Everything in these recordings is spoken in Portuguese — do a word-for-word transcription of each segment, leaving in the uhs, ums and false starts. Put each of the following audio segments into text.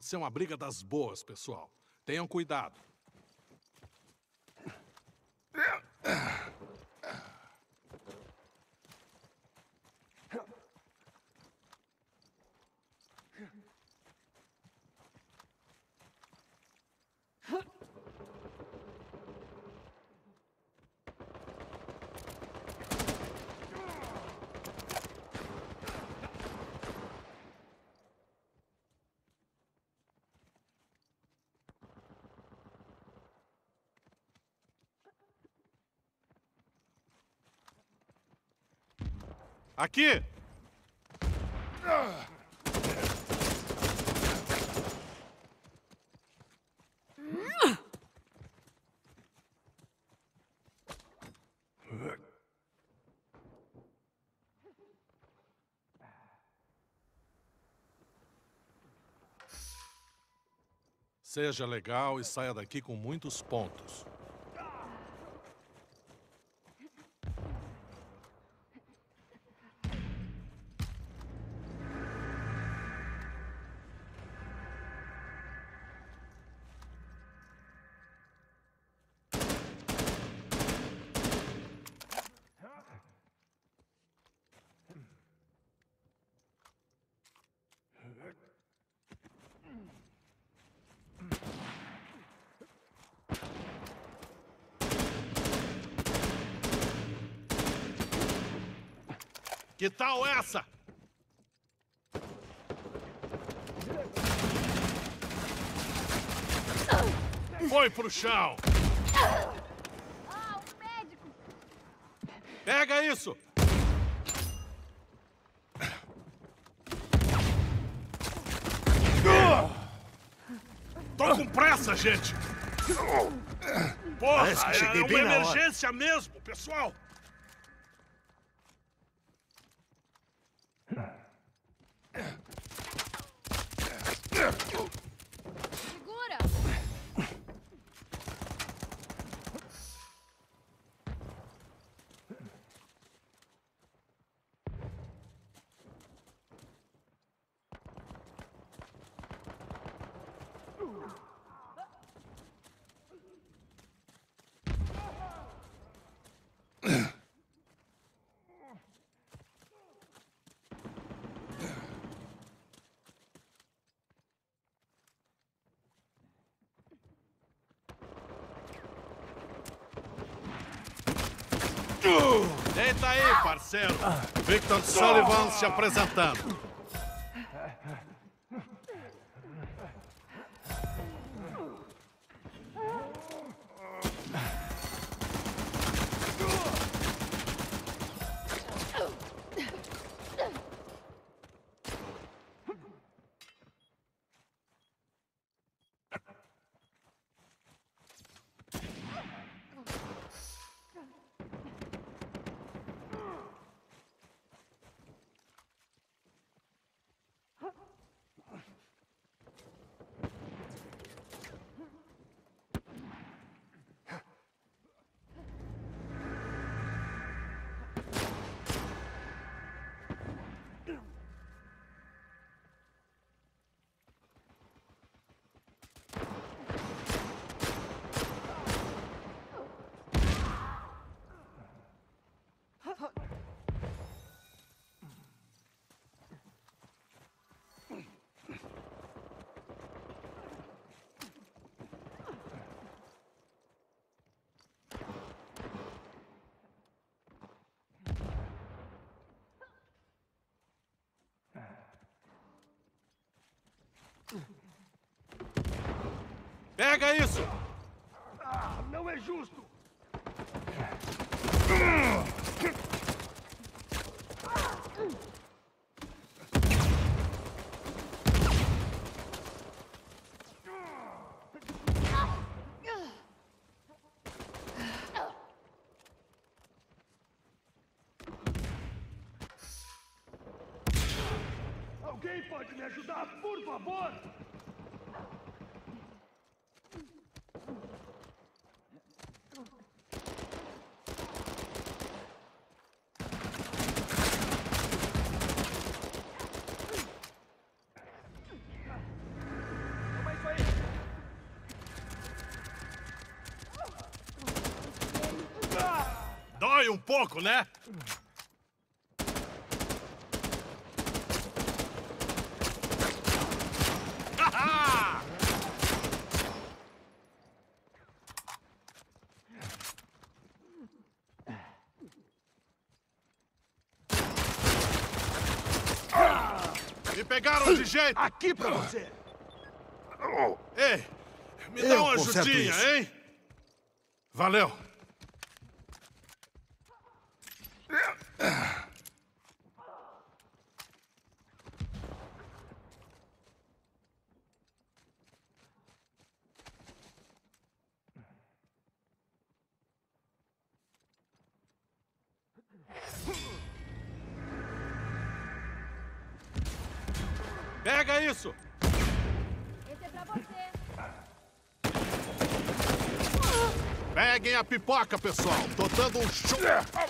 ser uma briga das boas, pessoal. Tenham cuidado. Aqui! Seja legal e saia daqui com muitos pontos. Que tal essa? Foi pro chão! Ah, o médico! Pega isso! Tô com pressa, gente! Porra, Parece que cheguei é bem uma na hora. emergência mesmo, pessoal! Segura! Deita aí, parceiro! Victor Sullivan se apresentando. Pega isso! Ah, não é justo! Alguém pode me ajudar, por favor? dói um pouco, né? Me pegaram de jeito! Aqui pra você! Ei, me dá Eu uma conserto ajudinha, isso. hein? Valeu! Pega isso! Esse é pra você. Peguem a pipoca, pessoal! Tô dando um show!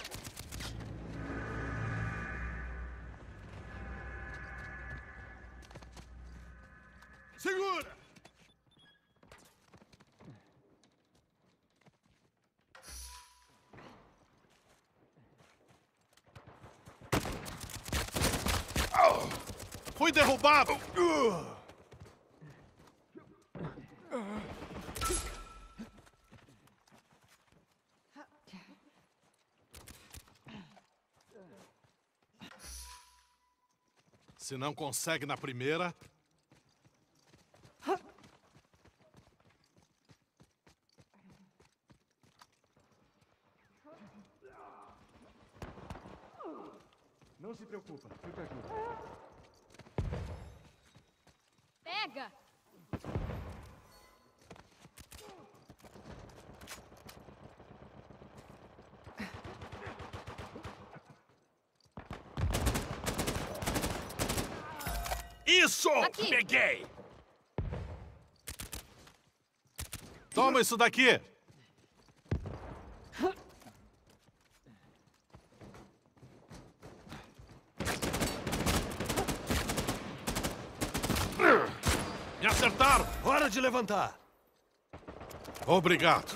Segura! Fui derrubado! Se não consegue na primeira... Não se preocupa, eu te ajudo. Pega! Isso! Aqui. Peguei! Toma isso daqui! Me acertaram! Hora de levantar! Obrigado.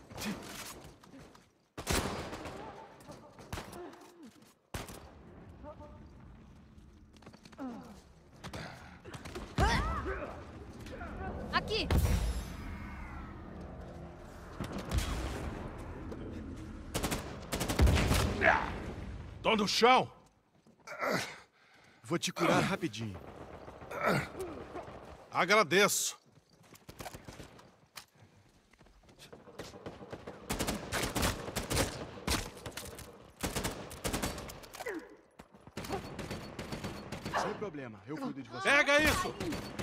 Aqui! Tô no chão! Vou te curar rapidinho. Agradeço. Sem problema, eu cuido de você. Pega isso!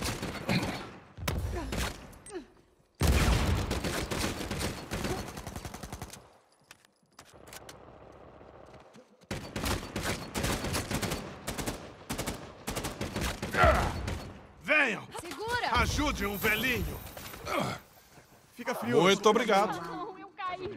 Venham! Segura! Ajude um velhinho! Fica frio. Muito obrigado. Não, eu caí.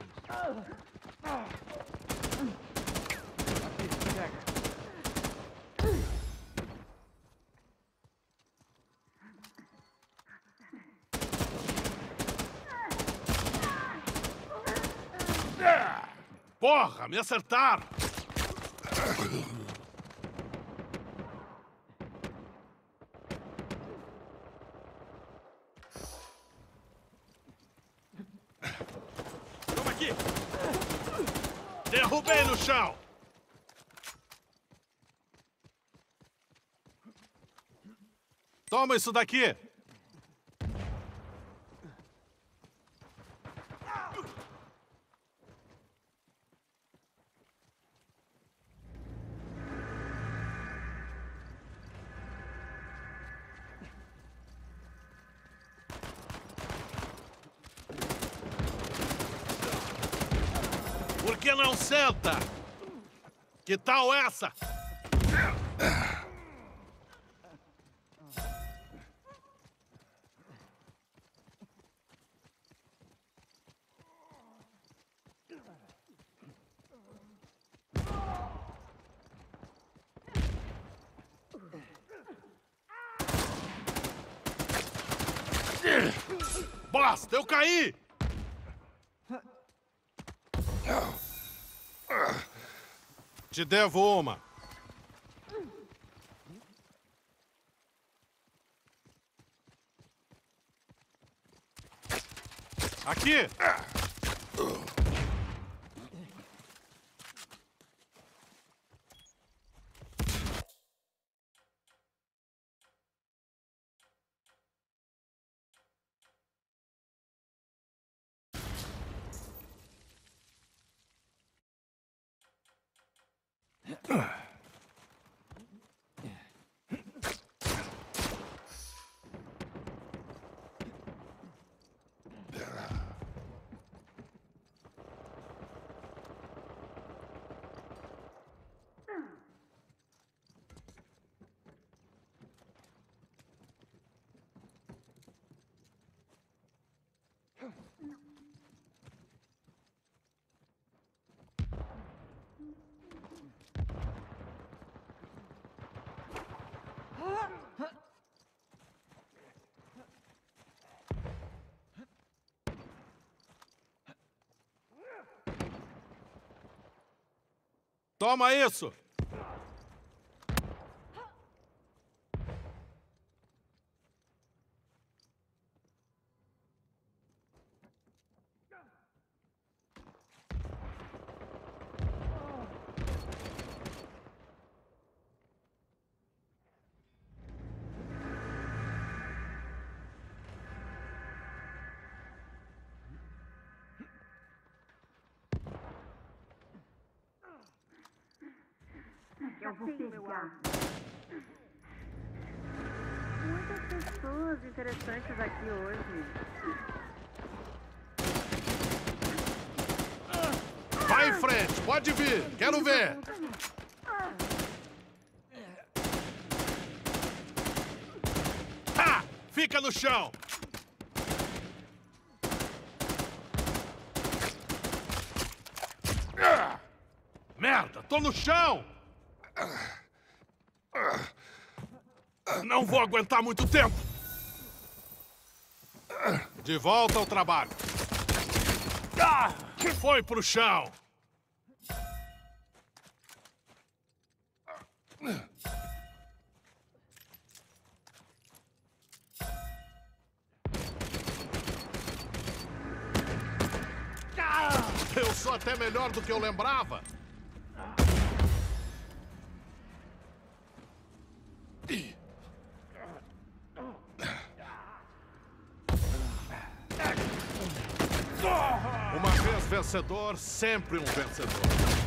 Porra, me acertaram! Toma aqui! Derrubei no chão! Toma isso daqui! Por que não senta? Que tal essa? Basta, eu caí! Te devo uma. Aqui! Toma isso! Eu vou pegar. Muitas pessoas interessantes aqui hoje. Vai em frente, pode vir, quero ver. Ha! Fica no chão. Merda, tô no chão. Não vou aguentar muito tempo. De volta ao trabalho. Foi pro chão. Eu sou até melhor do que eu lembrava. Uma vez vencedor, sempre um vencedor.